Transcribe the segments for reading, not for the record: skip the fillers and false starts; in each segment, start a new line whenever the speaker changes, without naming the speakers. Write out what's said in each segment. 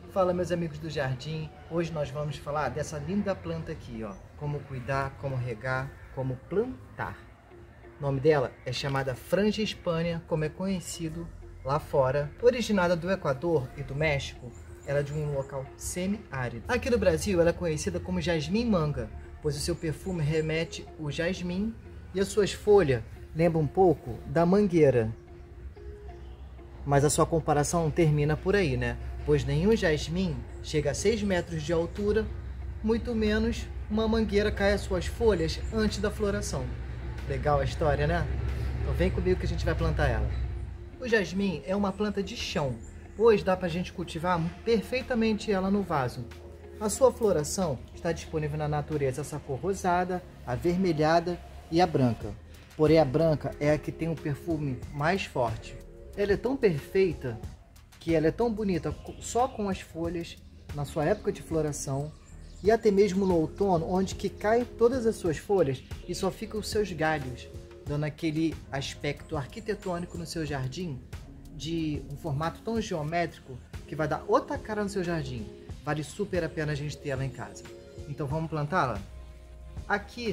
Fala, meus amigos do jardim. Hoje nós vamos falar dessa linda planta aqui, ó. Como cuidar, como regar, como plantar. O nome dela é chamada Frangipânia, como é conhecido lá fora. Originada do Equador e do México, ela é de um local semi-árido. Aqui no Brasil, ela é conhecida como jasmim manga, pois o seu perfume remete ao jasmim e as suas folhas lembram um pouco da mangueira. Mas a sua comparação não termina por aí, né? Pois nenhum jasmim chega a 6 metros de altura, muito menos uma mangueira cai as suas folhas antes da floração. Legal a história, né? Então vem comigo que a gente vai plantar ela. O jasmim é uma planta de chão, pois dá pra gente cultivar perfeitamente ela no vaso. A sua floração está disponível na natureza essa cor rosada, avermelhada e a branca. Porém a branca é a que tem um perfume mais forte. Ela é tão perfeita que ela é tão bonita só com as folhas na sua época de floração e até mesmo no outono, onde que cai todas as suas folhas e só ficam os seus galhos, dando aquele aspecto arquitetônico no seu jardim de um formato tão geométrico que vai dar outra cara no seu jardim. Vale super a pena a gente ter ela em casa. Então vamos plantá-la? Aqui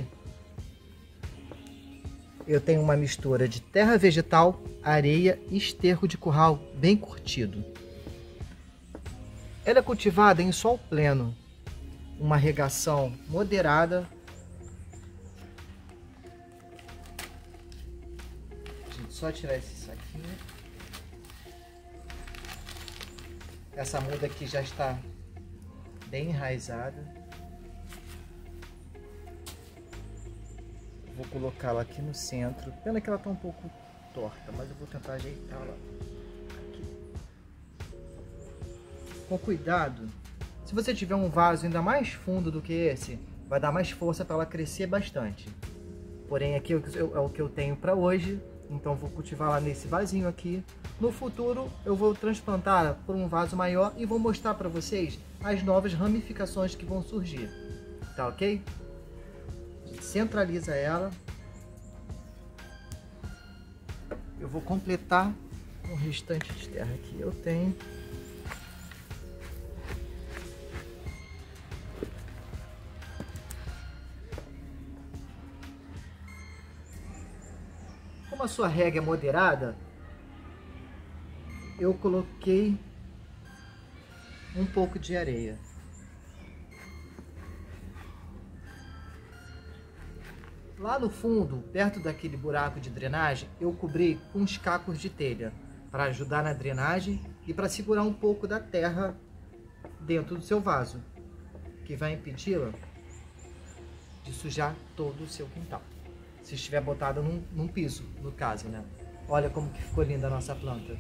eu tenho uma mistura de terra vegetal, areia e esterco de curral bem curtido. Ela é cultivada em sol pleno, uma regação moderada. Gente, só tirar esse saquinho. Essa muda aqui já está bem enraizada. Vou colocá-la aqui no centro. Pena que ela está um pouco torta, mas eu vou tentar ajeitá-la aqui. Com cuidado. Se você tiver um vaso ainda mais fundo do que esse, vai dar mais força para ela crescer bastante. Porém, aqui é o que eu tenho para hoje. Então vou cultivá-la nesse vasinho aqui. No futuro eu vou transplantá-la por um vaso maior e vou mostrar para vocês as novas ramificações que vão surgir. Tá ok? Centraliza ela. Eu vou completar o restante de terra que eu tenho. Como a sua rega é moderada, eu coloquei um pouco de areia. Lá no fundo, perto daquele buraco de drenagem, eu cobri com uns cacos de telha para ajudar na drenagem e para segurar um pouco da terra dentro do seu vaso, que vai impedi-la de sujar todo o seu quintal. Se estiver botada num piso, no caso, né? Olha como que ficou linda a nossa planta.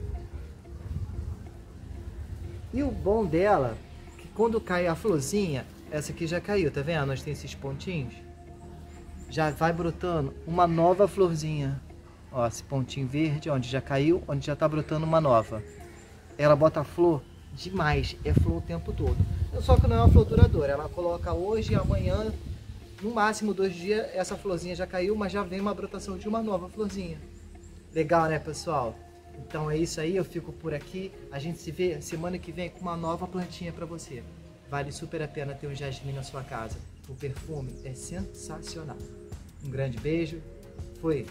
E o bom dela, que quando cai a florzinha, essa aqui já caiu, tá vendo? Nós tem esses pontinhos. Já vai brotando uma nova florzinha. Ó, esse pontinho verde, onde já caiu, onde já tá brotando uma nova. Ela bota flor demais, é flor o tempo todo. Só que não é uma flor duradoura, ela coloca hoje e amanhã, no máximo 2 dias, essa florzinha já caiu, mas já vem uma brotação de uma nova florzinha. Legal, né, pessoal? Então é isso aí, eu fico por aqui. A gente se vê semana que vem com uma nova plantinha para você. Vale super a pena ter um jasmim na sua casa. O perfume é sensacional. Um grande beijo. Fui!